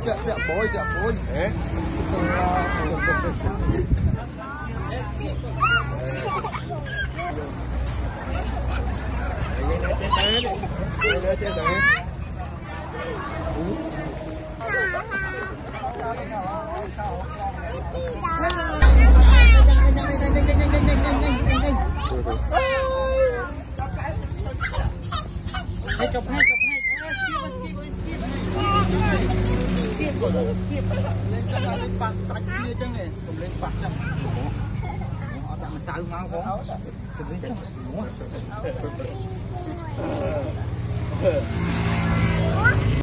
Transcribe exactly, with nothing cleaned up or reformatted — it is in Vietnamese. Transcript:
Tiap tiap boy, tiap boy. Eh. Hai cặp hai cặp hai skip skip skip skip rồi skip lên cho nó lên bạc tách kia chân này cùng lên bạc chân họ tặng sao máu có xử lý chân